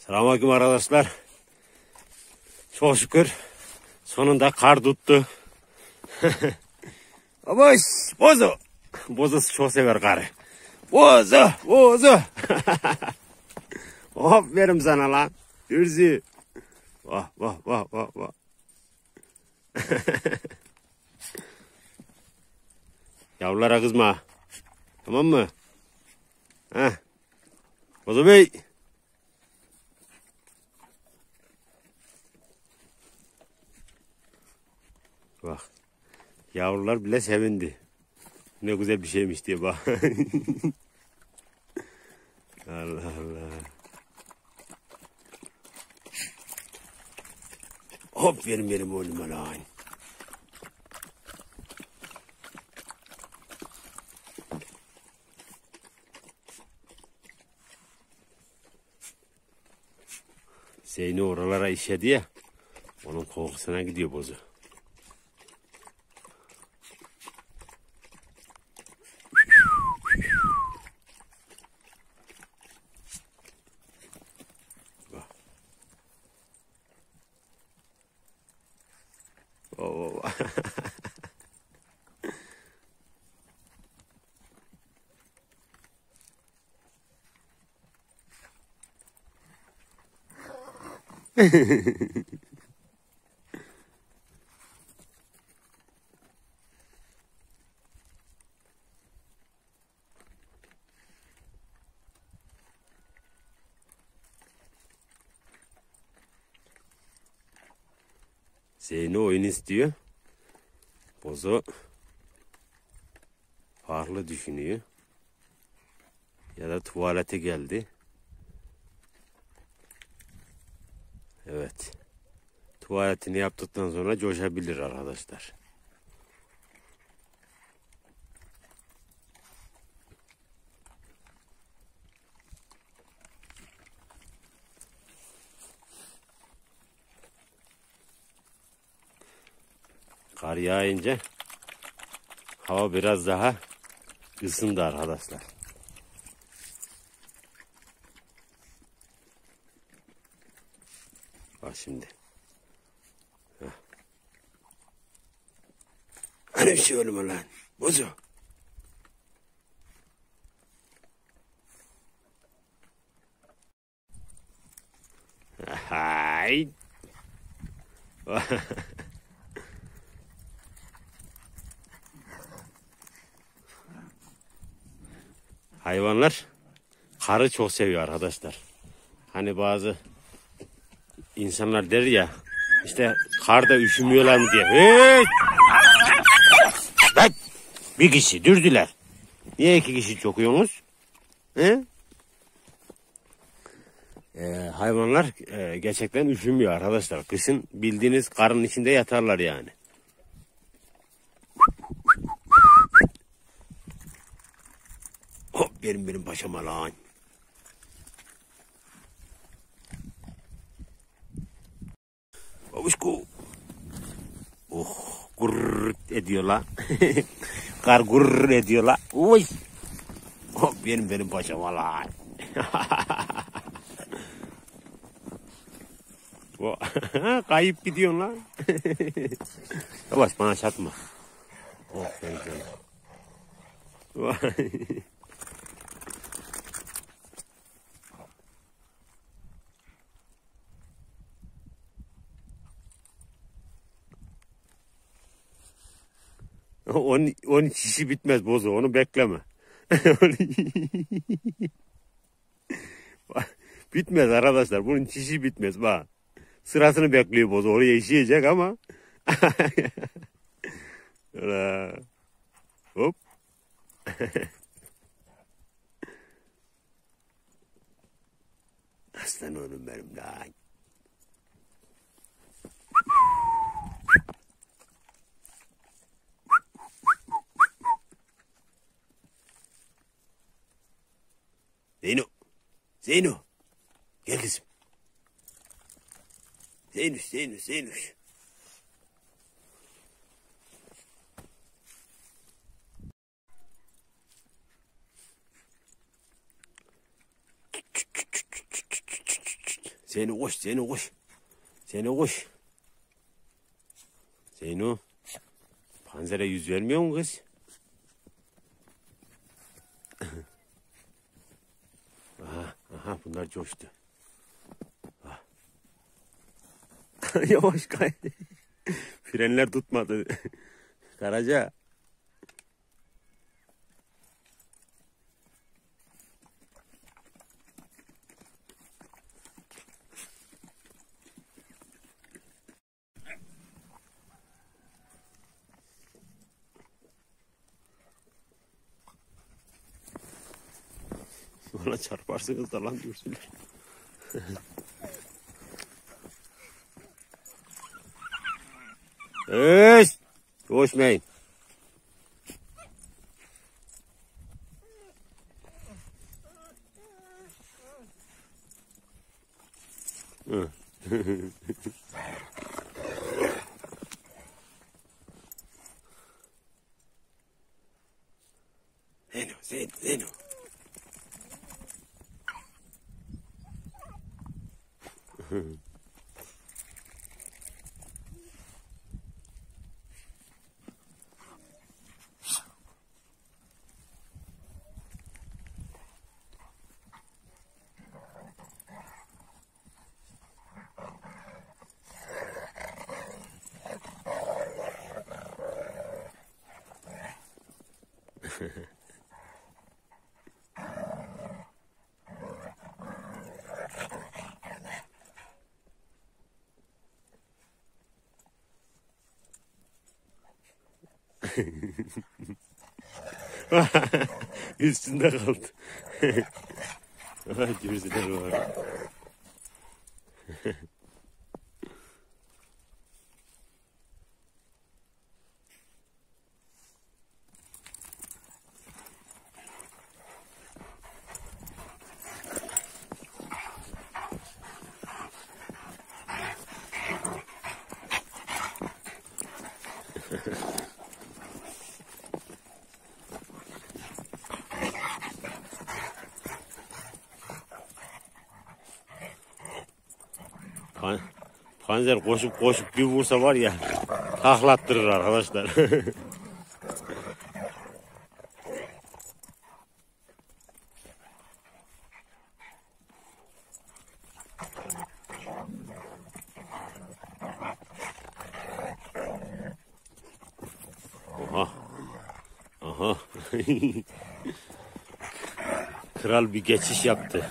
Selamünaleyküm arkadaşlar. Çok şükür sonunda kar tuttu. Babaş, bozu. Bozusu çok sever karı. Bozu, bozu. Hop verim sana lan. Dürzü. Vah vah vah vah vah. Yavrulara kızma. Tamam mı? Heh. Bozu Bey. Bak. Yavrular bile sevindi. Ne güzel bir şeymiş diye bak. Allah Allah. Hop benim oğluma lan. Zeyno oralara işedi ya. Onun kokusuna gidiyor bozu. Oh. Zeyno oyun istiyor. Bozo farklı düşünüyor. Ya da tuvalete geldi. Evet. Tuvaletini yaptıktan sonra coşabilir arkadaşlar. Kar yağınca hava biraz daha ısındı arkadaşlar. Bak şimdi. Heh. Hani bir şey olur lan? Bozu. Hay. Hayvanlar karı çok seviyor arkadaşlar. Hani bazı insanlar der ya işte karda üşümüyorlar mı diye. Hey! Bak, bir kişi dürdüler. Niye iki kişi çokuyorsunuz? He? Hayvanlar gerçekten üşümüyor arkadaşlar. Kışın bildiğiniz karın içinde yatarlar yani. Hop benim paşama lan. Babuşku. Oh gurr ediyor la. Kar gurr ediyor la. Uy. Hop benim paşama lan. Kayıp gidiyorsun lan. Yavaş bana çatma. Oh sen. Onun çişi bitmez bozu, onu bekleme. Bitmez arkadaşlar, bunun çişi bitmez bak. Sırasını bekliyor bozu, oraya işeyecek ama. Hop. Aslan oğlum benim lan. Zeyno. Gel kızım. Zeynuş. Zeyno koş, Zeyno koş. Zeyno koş. Zeyno. Panzere yüz vermiyor mu kız? Aha bunlar coştu. Yavaş kay. Frenler tutmadı. Karaca. Bana çarparsınız da lan diyorsunlar. Eş! Koşmayın. Zeyno. Üstünde kaldı. Gözler var. Panzer koşup bir vursa var ya, taklattırır arkadaşlar. Aha. Kral bir geçiş yaptı.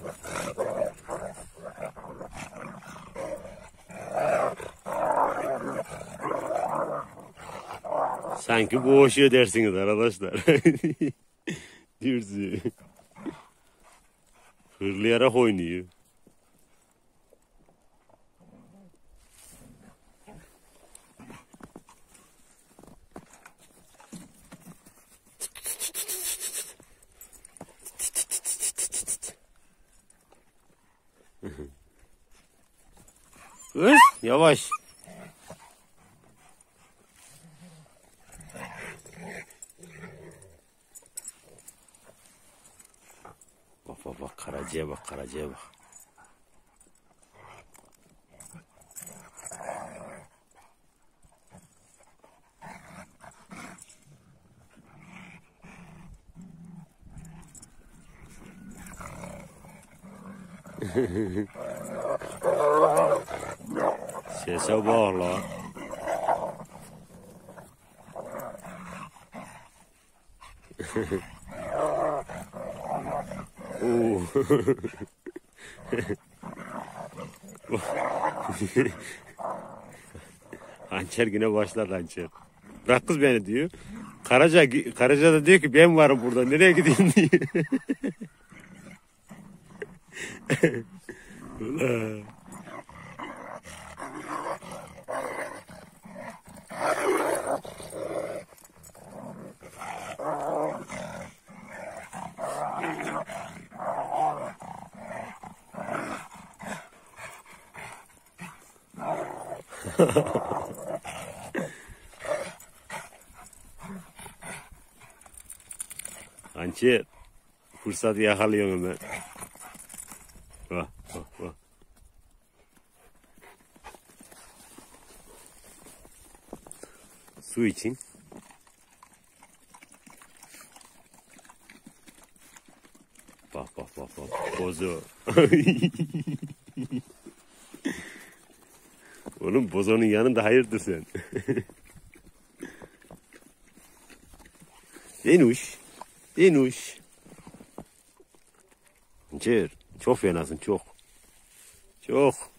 Sanki boğuşuyor dersiniz arkadaşlar. Diyorsun. Hırlayarak oynuyor. Yavaş. Bak karacaya bak. Sese bak la. Hançer yine başladı hançer. Bırak kız beni diyor. Karaca da diyor ki ben varım burada, nereye gideyim diyor. Hançer fırsatı yakalıyorsun hemen. Bak. su için. Bak bak bak bak. Bozo. Oğlum bozonun yanında hayırdır sen? Enuş. Enuş. Çok fenasın çok. Çok.